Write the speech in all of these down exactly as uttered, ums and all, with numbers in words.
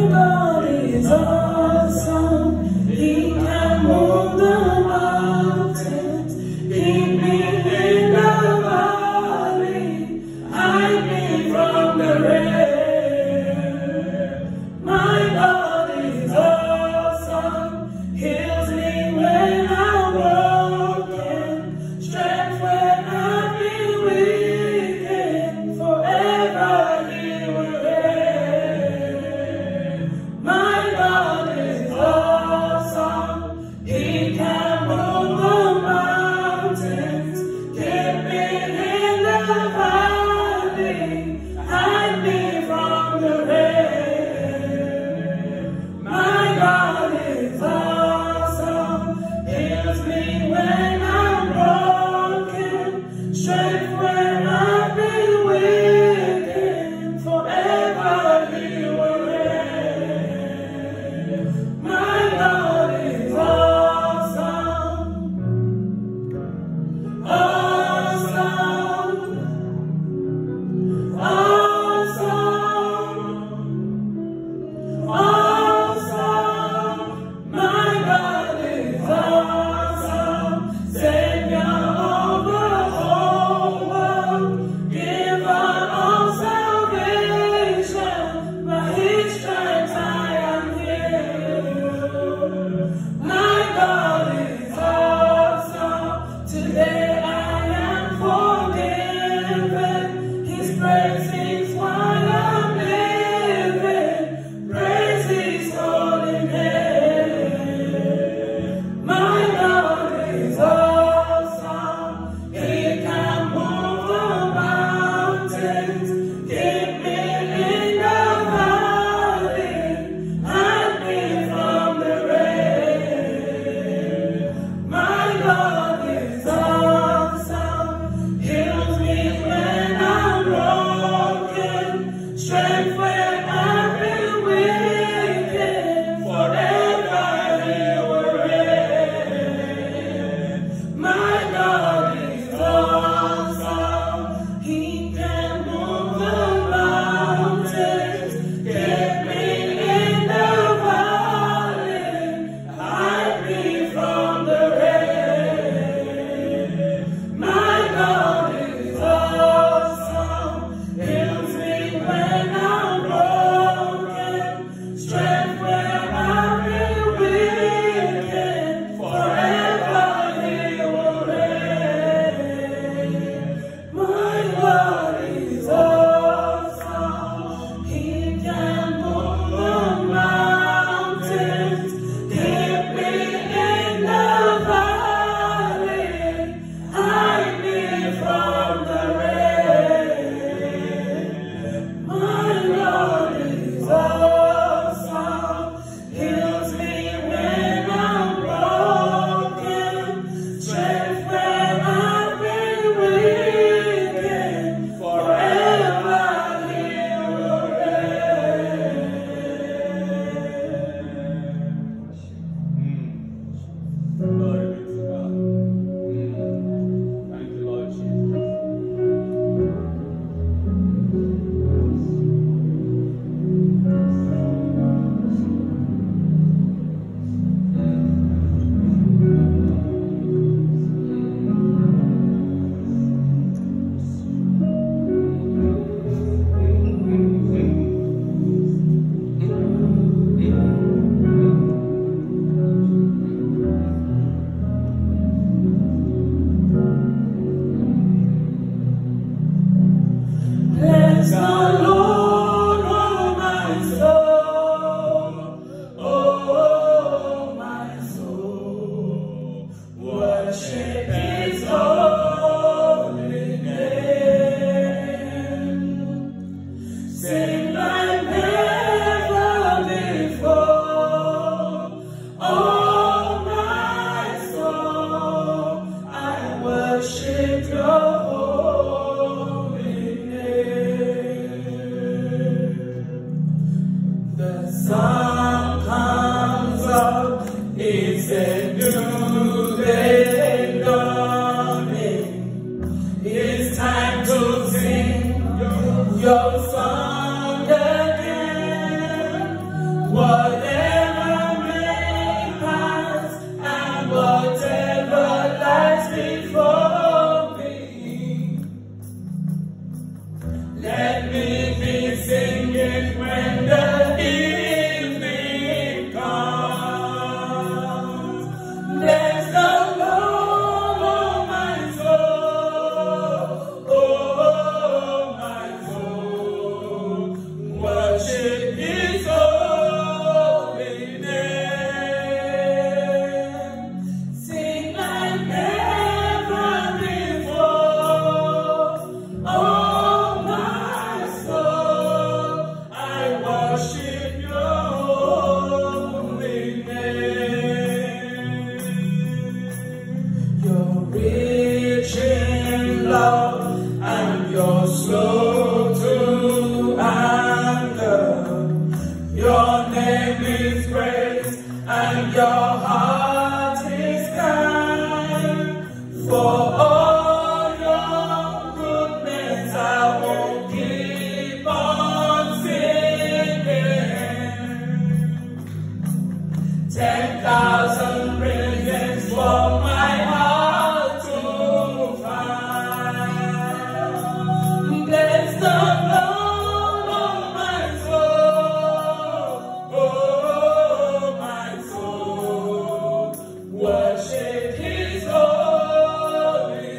God is awesome. He can move the mountains. Keep me in the valley. Hide me from the rain. My God is awesome. Heals me when I'm broken. Strength when I've been weakened. Forever He will reign. My God is awesome. He can move the mountains. Keep me in the valley. Hide me from the rain. My God is awesome. Heals me when I'm broken. Strength when I've been weakened. Forever He will reign. My God is awesome. Awesome. Awesome. Awesome. My God is awesome. Savior of the whole world. Giver of salvation. By His stripes I am healed. My God is awesome. Today I am forgiven. His praise is why I'm living. Praise His holy name. My God is awesome. He can move the mountains. Keep me in the valley. Hide me from the rain. My God is awesome. Heals me when I'm broken. Strength when I've been weakened. Forever He will reign. My God is awesome. He can move the mountains. Keep me in the valley. Hide me from the rain. My God is awesome. Heals me when I'm broken. Strength when I've been weakened. Forever He will reign. My God is awesome. He can move the mountains. Keep me in the valley. Hide me from the rain. My God is awesome. Heals me when I'm broken. Strength when I've been weakened. Forever He will reign. Glory be to God. Thank you, Lord Jesus. Bless the Lord, oh my soul. Oh, my soul. Worship His holy name. Sing like never before. Oh, my soul. I worship Your holy name. The sun comes up, it's a new day dawning. It's time to sing your song again. Whatever may pass and whatever lies before me, let me be singing when the evening comes. Bless the Lord, oh my soul, oh my soul, worship His holy name. Sing like never before, oh my soul, I worship your holy name. You're rich in love and you're slow to anger. Your name is great and your heart is kind. For all your goodness I will keep on singing. Ten thousand reasons for my heart to find. Bless the Lord, oh my soul, oh my soul, worship His holy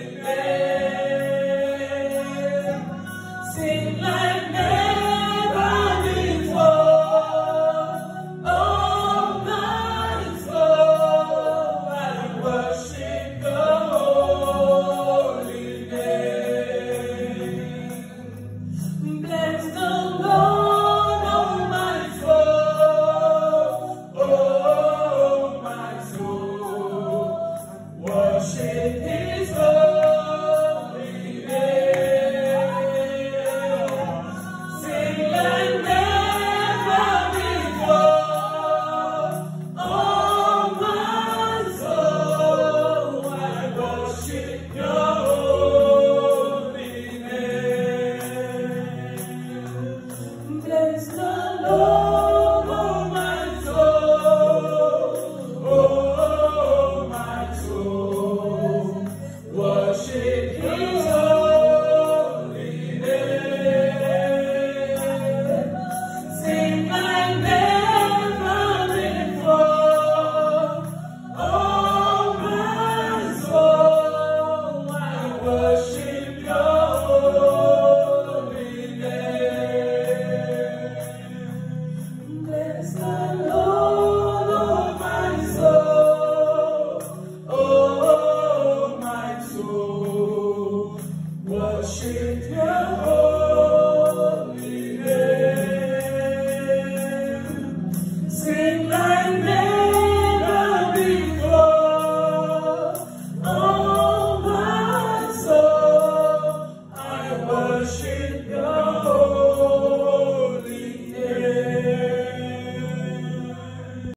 name. Sing like never before, oh my soul, I worship your holy name. Bless the Lord, oh my soul, oh my soul, worship His holy name. Sing like never before, oh my soul, I worship your holy name. Bless the Lord, oh my soul, oh my soul, worship His holy name. Sing like never before, oh my soul, I worship your holy name. Bless the Lord, oh my soul, oh my soul, worship your